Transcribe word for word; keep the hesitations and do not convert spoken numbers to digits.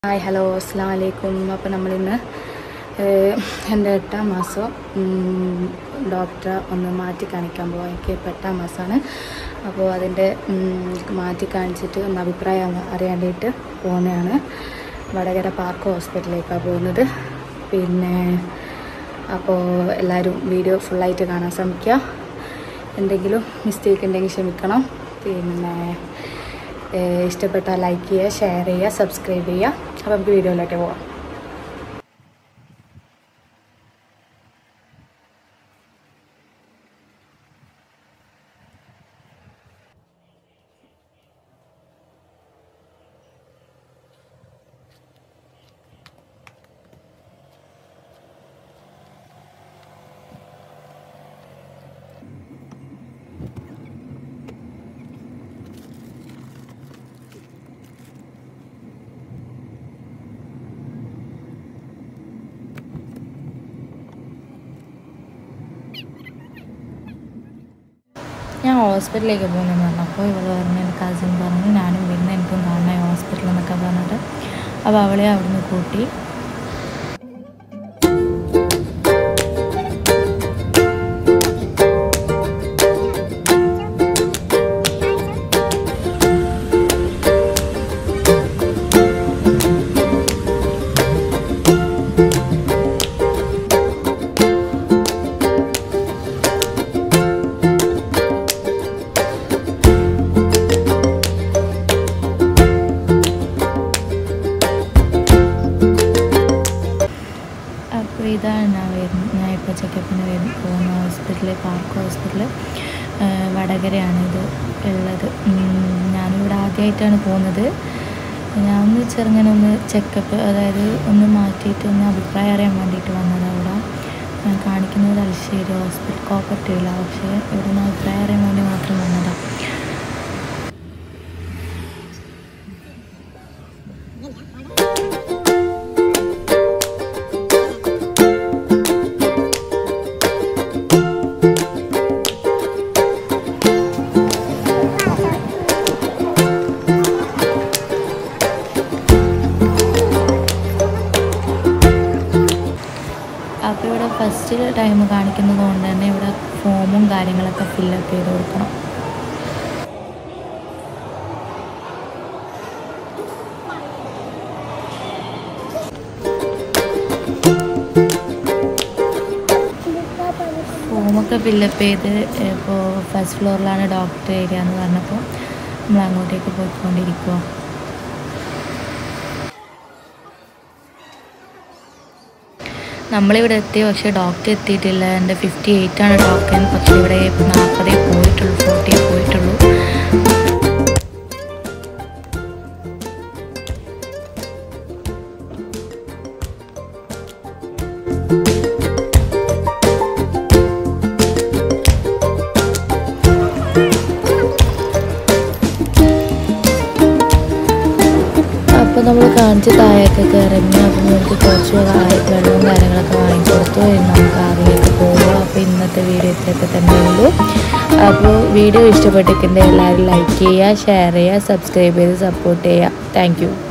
Hi, hello, assalamu alaikum. അപ്പോൾ നമ്മൾ ഇന്ന് എൻ്റെ എട്ടാം മാസം ഡോക്ടറെ ഒന്ന് മാറ്റി കാണിക്കാൻ പോകാം. എനിക്ക് ഇപ്പോൾ എട്ടാം മാസമാണ്. അപ്പോൾ അതിൻ്റെ മാറ്റി കാണിച്ചിട്ട് ഒന്ന് അഭിപ്രായം അറിയാൻ വേണ്ടിയിട്ട് പോകുന്നതാണ്. വടകര പാർക്കോ ഹോസ്പിറ്റലിലേക്കാണ് പോകുന്നത്. പിന്നെ അപ്പോൾ എല്ലാവരും വീഡിയോ ഫുള്ളായിട്ട് കാണാൻ ശ്രമിക്കുക. എന്തെങ്കിലും മിസ്റ്റേക്ക് ഉണ്ടെങ്കിൽ ക്ഷമിക്കണം. പിന്നെ ഇഷ്ടപ്പെട്ടാൽ ലൈക്ക് ചെയ്യുക, ഷെയർ ചെയ്യുക, സബ്സ്ക്രൈബ് ചെയ്യുക. അപ്പോൾ നമുക്ക് വീഡിയോയിലോട്ട് പോകാം. ഞാൻ ഹോസ്പിറ്റലിലേക്ക് പോകുന്നതെന്ന് പറഞ്ഞു. അപ്പോൾ ഇവൾ പറഞ്ഞു, എൻ്റെ കസിൻ പറഞ്ഞു ഞാനും വരുന്ന എനിക്കും കാണണം ഹോസ്പിറ്റലിൽ എന്നൊക്കെ പറഞ്ഞിട്ട്. അപ്പോൾ അവളെ അവിടുന്ന് കൂട്ടി. അപ്പോൾ ഇതാണ് ഞാൻ വരുന്നത്. ഞാൻ ഇപ്പോൾ ചെക്കപ്പിന് വരുന്ന പോകുന്ന ഹോസ്പിറ്റല് പാർക്കോ ഹോസ്പിറ്റല് വടകരയാണ് ഇത് ഉള്ളത്. ഞാനിവിടെ ആദ്യമായിട്ടാണ് പോകുന്നത്. ഞാൻ ഒന്ന് ചെറുങ്ങനെ ഒന്ന് ചെക്കപ്പ്, അതായത് ഒന്ന് മാറ്റിയിട്ട് ഒന്ന് അഭിപ്രായം അറിയാൻ വേണ്ടിയിട്ട് വന്നത്. അവിടെ ഞാൻ കാണിക്കുന്നത് തലശ്ശേരി ഹോസ്പിറ്റൽ കോപ്പറേറ്റീവിലാണ്. പക്ഷേ ഇവിടെ നിന്ന് അഭിപ്രായം അറിയാൻ വേണ്ടി മാത്രം വന്നതാണ്. അപ്പോൾ ഇവിടെ ഫസ്റ്റ് ടൈം കാണിക്കുന്നത് കൊണ്ട് തന്നെ ഇവിടെ ഫോമും കാര്യങ്ങളൊക്കെ ഫില്ലപ്പ് ചെയ്ത് കൊടുക്കണം. ഫോമൊക്കെ ഫില്ലപ്പ് ചെയ്ത് ഇപ്പോൾ ഫസ്റ്റ് ഫ്ലോറിലാണ് ഡോക്ടർ ഏരിയ എന്ന് പറഞ്ഞപ്പോൾ നമ്മൾ അങ്ങോട്ടേക്ക് പോയിക്കൊണ്ടിരിക്കുക. നമ്മളിവിടെ എത്തി, പക്ഷേ ഡോക്ടർ എത്തിയിട്ടില്ല. എൻ്റെ ഫിഫ്റ്റി എയ്റ്റ് ആണ് ഡോക്ടർ, പക്ഷേ ഇവിടെ നാൽപ്പതേ പോയിട്ടുള്ളൂ, ഫോർട്ടിയെ പോയിട്ടുള്ളൂ. അപ്പോൾ നമ്മൾ കാണിച്ച് താഴേക്കൊക്കെ ഇറങ്ങി. അപ്പോൾ നമുക്ക് കുറച്ച് വെള്ളവും കാര്യങ്ങളൊക്കെ വാങ്ങിക്കൊടുത്തു. നമുക്ക് ആറിലേക്ക് പോകും. അപ്പോൾ ഇന്നത്തെ വീഡിയോ ഇത്രയൊക്കെ തന്നെ ഉള്ളൂ. അപ്പോൾ വീഡിയോ ഇഷ്ടപ്പെട്ടിട്ടുണ്ടെങ്കിൽ എല്ലാവരും ലൈക്ക് ചെയ്യുക, ഷെയർ ചെയ്യുക, സബ്സ്ക്രൈബ് ചെയ്ത് സപ്പോർട്ട് ചെയ്യുക. Thank U.